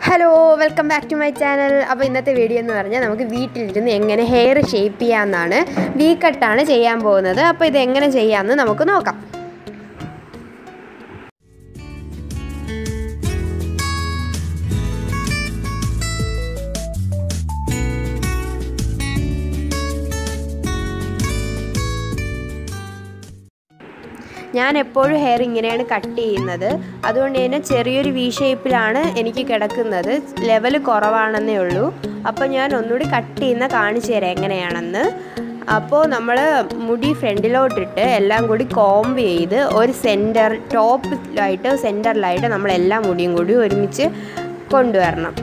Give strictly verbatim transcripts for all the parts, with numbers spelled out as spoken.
Hello welcome back to my channel. അപ്പോൾ ഇന്നത്തെ video എന്ന് പറഞ്ഞാൽ നമുക്ക് വീട്ടിലിരുന്ന് എങ്ങനെ ഹെയർ ഷേപ്പ് ചെയ്യാമെന്നാണ്. വി കട്ടാണ് ചെയ്യാൻ പോകുന്നത്. അപ്പോൾ ഇത് എങ്ങനെ ചെയ്യാമെന്ന് നമുക്ക് നോക്കാം. ഞാൻ എപ്പോഴും ഹെയർ ഇങ്ങനെയാണ് കട്ട് ചെയ്യുന്നത്. അതുകൊണ്ട് തന്നെ ചെറിയൊരു വി ഷേപ്പിലാണ് എനിക്ക് കിടക്കുന്നത്. ലെവൽ കുറവാണെന്നേ ഉള്ളൂ. അപ്പോൾ ഞാൻ ഒന്നുകൂടി കട്ട് ചെയ്യുന്ന കാണിച്ചു തരാം എങ്ങനെയാണെന്ന്. അപ്പോൾ നമ്മൾ മുടി ഫ്രണ്ടിലോട്ടിട്ട് എല്ലാം കൂടി കോംബ് ചെയ്ത് ഒരു സെൻറ്റർ ടോപ്പിലായിട്ട് സെൻറ്ററിലായിട്ട് നമ്മളെല്ലാ മുടിയും കൂടി ഒരുമിച്ച് കൊണ്ടുവരണം.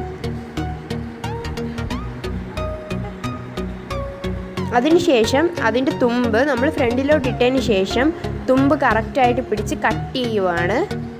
അതിനുശേഷം അതിൻ്റെ തുമ്പ് നമ്മൾ ഫ്രണ്ടിലോട്ട് ഇട്ടതിന് ശേഷം തുമ്പ് കറക്റ്റായിട്ട് പിടിച്ച് കട്ട് ചെയ്യുവാണ്.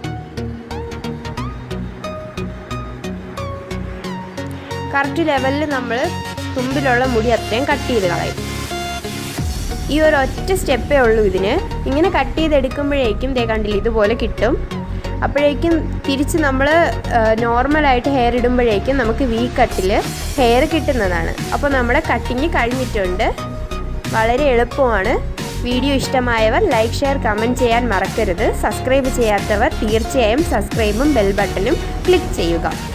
കറക്റ്റ് ലെവലിൽ നമ്മൾ തുമ്പിലുള്ള മുടി അത്രയും കട്ട് ചെയ്ത് കളയും. ഈ ഒരു ഒറ്റ സ്റ്റെപ്പേ ഉള്ളൂ ഇതിന്. ഇങ്ങനെ കട്ട് ചെയ്തെടുക്കുമ്പോഴേക്കും ദേ കണ്ടില്ല ഇതുപോലെ കിട്ടും. അപ്പോഴേക്കും തിരിച്ച് നമ്മൾ നോർമലായിട്ട് ഹെയർ ഇടുമ്പോഴേക്കും നമുക്ക് വി കട്ടിൽ ഹെയർ കിട്ടുന്നതാണ്. അപ്പോൾ നമ്മുടെ കട്ടിങ് കഴിഞ്ഞിട്ടുണ്ട്. വളരെ എളുപ്പമാണ്. വീഡിയോ ഇഷ്ടമായവർ ലൈക്ക്, ഷെയർ, കമൻറ്റ് ചെയ്യാൻ മറക്കരുത്. സബ്സ്ക്രൈബ് ചെയ്യാത്തവർ തീർച്ചയായും സബ്സ്ക്രൈബും ബെൽ ബട്ടണും ക്ലിക്ക് ചെയ്യുക.